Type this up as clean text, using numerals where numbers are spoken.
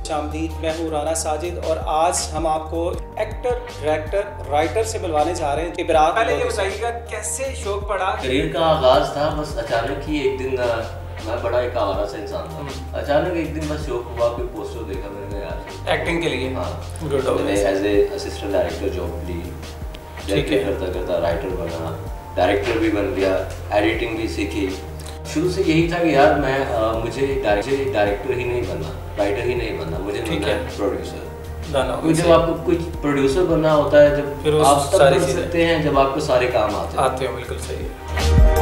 खुशामदीद, मैं हूँ राना साजिद और आज हम आपको एक्टर, डायरेक्टर, राइटर से मिलवाने जा रहे हैं। इब्रार, पहले ये बताइएगा कैसे शौक पड़ा? करियर का आगाज था बस अचानक ही एक दिन मैं बड़ा एक आवारा सा इंसान था। अचानक एक दिन बस शौक हुआ, कोई पोस्टर देखा मैंने कहा यार एक्टिंग के लिए। हाँ, गुड। मैंने as a assistant director job ली, करता करता राइटर बना, डायरेक्टर भी बन गया, एडिटिंग भी सीखी। शुरू से यही था कि यार मैं मुझे डायरेक्टर ही नहीं बनना, राइटर ही नहीं बनना, मुझे बनना है प्रोड्यूसर। जब आपको कुछ प्रोड्यूसर बनना होता है, जब आप तब बन सकते हैं जब आपको सारे काम आते हैं। बिल्कुल सही है।